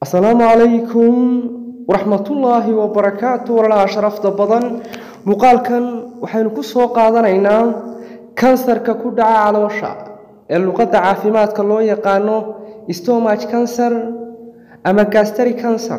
السلام عليكم ورحمة الله وبركاته ولا شرفت بدن مقالكن waxaynu ku soo qaadanaynaa kansarka ku dhaca caloosha ee luqadda caafimaadka loo yaqaano stomach cancer ama gastric cancer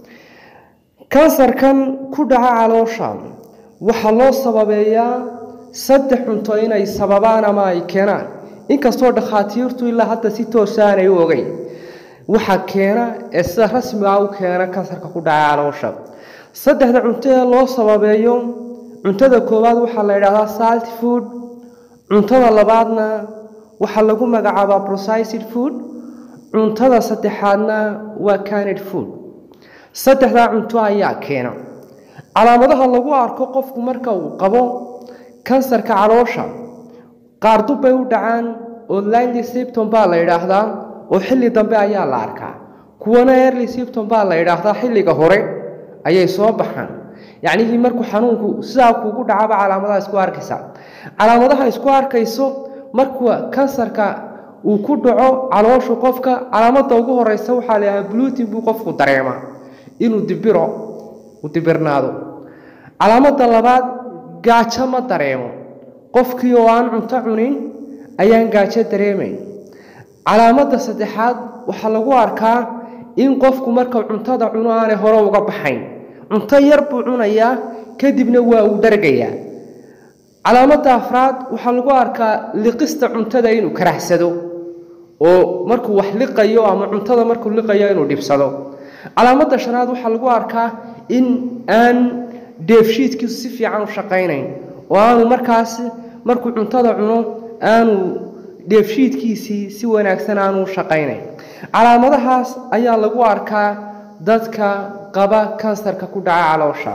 kansarkan ku dhaca caloosha waxa loo sababeeyaa saddex cunto inay sababaan ama ay keenaan inkastoo dhakhaatiirtu ilaa hadda si toos ah ay u ogeyn waxa keena sida rasmi ah u keena kansarka ku dhaca caloosha saddexda cunto ee loo sababeeyo cuntada koowaad waxa la yiraahdaa salt food cuntada labaadna waxa lagu magacaabaa processed food cuntada saddexaadna waa canned food saddexda cunto ayaa keena calaamadaha lagu arko qofku marka uu qabo kansarka caloosha qaar dub bay u dhacaan oo early symptom baa la yiraahdaa oo xilli dambe ayaa la arkaa kuwana early symptom baa la yiraahdaa xilliga hore ayay soo baxaan يعني مركو حنونكو ساكو كو دعابا علامadaha isku arkaysa calaamadaha isku arkayso markuu kansarka uu ku dhaco caloosha qofka calaamada ugu horeysa waxa la yahay bloating buu qofku dareema inuu dibiro u dibirnaado calaamada labaad gaajo ma dareemo qofkii oo aan cunto cunin ayaan gaajo dareemayn calaamada saddexaad waxa lagu arkaa in qofku marka cuntada cuno aan hore uga baxayn cunto yar buu cunayaa kadibna waa uu dargayaa calaamada afraad waxa lagu arkaa liqista cuntada inuu karaxsado oo markuu wax liqayo ama cuntada markuu liqayo inuu dhibsado calaamada shanaad waxa lagu arkaa in aan dheefshiidkiisu si fiican u shaqeynayn oo aanu markaas markuu cuntada cuno aanu dheefshiidkiisii si wanaagsan aanu u shaqeynayn calaamadahaas ayaa lagu arkaa dadka qaba kansarka ku dhaca caloosha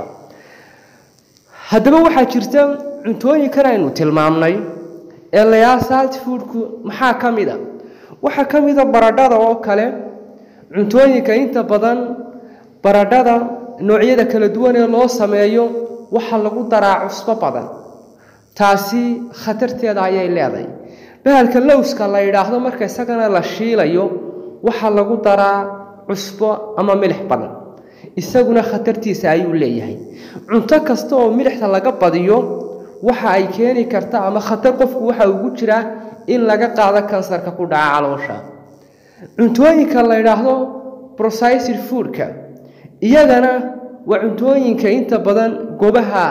haddaba waxa jirta cuntooyinkan aynu tilmaamnay ee la salt foodku maxaa kamida waxa kamida baradhada oo kale cuntooyinka inta badan baradhada noocyada kala duwan ee loo sameeyo waxa lagu daraa cusbo badan taasi khatarteeda ayay leedahay bahalka lowska la yiraahdo marka isagana la shiilayo waxa lagu daraa cusbo ama milix badan isaguna khatartiisa ayuu leeyahay cunto kasta oo milixda laga badiyo waxa ay keeni kartaa ama khatar qofku waxa ugu jira in laga qaado kansarka ku dhaca caloosha cuntooyinka la yiraahdo processed foodka iyagana waa cuntooyinka inta badan goobaha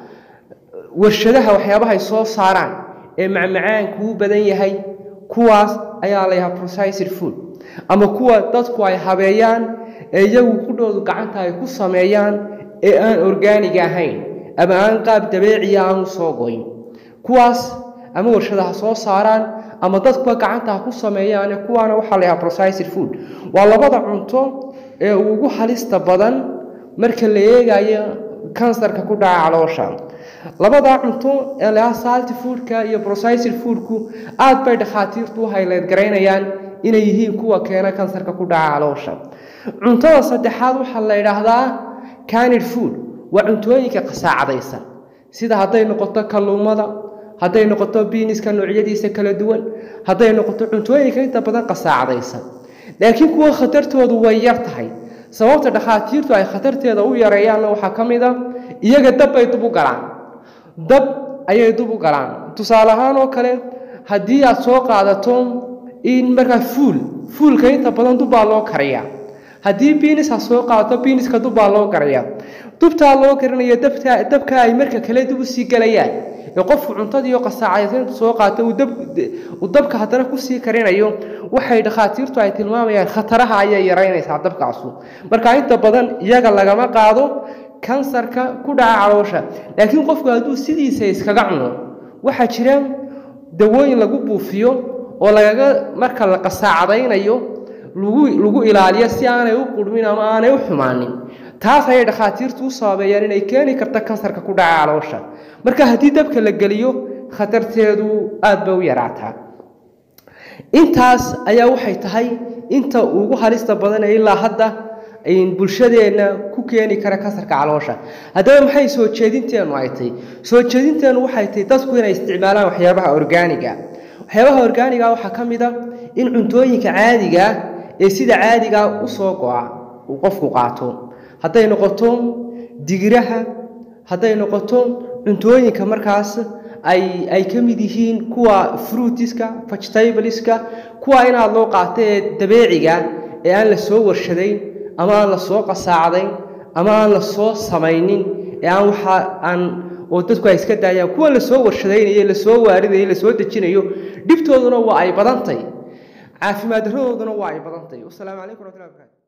warshadaha waxyaabaha ay soo saaraan ee macmacaanku u badan yahay kuwaas ayaa la yiraahdaa processed food ama kuwa dadku ay habeeyaan iyagu ku dhoodu gacanta ay ku sameeyaan ee aan organic ahayn ama aan qaab dabiici ah u soo goyn kuwaas ama warshadaha soo saaraan ama dadku gacanta ku sameeyaan kuwaana waxa la yiraahdaa processed food waa labada cunto ee ugu halista badan marka la eegayo kansarka ku dhaca caloosha labada cunto ee la salt foodka iyo processed foodku aad bay dhakhaatiirtu u highlight gareynayaan inay yihiin kuwa keena kansarka ku dhaca caloosha cuntada saddexaad waxa la yiraahdaa canned food waa cuntooyinka qasaacadaysan sida haday noqoto kalluumada haday noqoto beaniska noocyadiisa kala duwan haday noqoto cuntooyinka inta badan qasaacadaysan laakiin kuwa khatartoodu way yar tahay sababta dhakhaatiirtu ay khatarteeda u yareeyaan waxa kamida iyaga dab ay dub u galaan dab ayay dub u galaan tusaale ahaan oo kale hadii aad soo qaadato in marka fuulka inta badan dub baa loo kariyaa hadii beanis soo qaadato beaniska dub baa loo kariyaa dubta loo karinayo dabka ay marka kale dib u sii galayaan ee qofku cuntadii oo qasaacaysan soo qaato uu dabka hadana ku sii karinayo waxay dhakhaatiirtu ay tilmaamayaan khataraha ay yareynaysaa dabkaas marka inta badan iyaga lagama qaado kansarka ku dhaca caloosha laakiin qofku haduu sidiisa iskaga cuno waxa jira dawooyin lagu buufiyo oo lagaga marka la qasaacadaynayo lagu ilaaliyo si aanay u qudmin ama aanay u xumaanin taas ay dhakhaatiirtu u sababayaan inay keeni karto kansarka ku dhaca caloosha marka hadii dabka la galiyo khatarteedu aad bay u yaraataa intaas ayaa waxay tahay inta ugu halista badan ilaa hadda ay bulshadeena ku keeni kara kansarka caloosha hadaba maxay soo jeedinteenu ay tahay soo jeedinteenu waxay tahay dadku inay isticmaalaan waxyaabaha organiga waxa kamida in cuntooyinka caadiga ee sida caadiga u soo go'a qofku qaato haday noqoto digiraha haday noqoto cuntooyinka markaas ay kamid yihiin kuwa fruitiska vegetables-ka kuwa inaad loo qaatay dabiiciga ee aan la soo warshadeyn ama aan la soo qasaacday ama aan la soo samaynin ee aan waxa aan oo dadku ay iska daayaan kuwa la soo warshadaynayo la soo waaridayo la soo dejinayo dhibtooduna waa ay badantay caafimaad darrooduna waa ay badantay. Wassalaamu calaykum warahmatullahi wabarakatuh.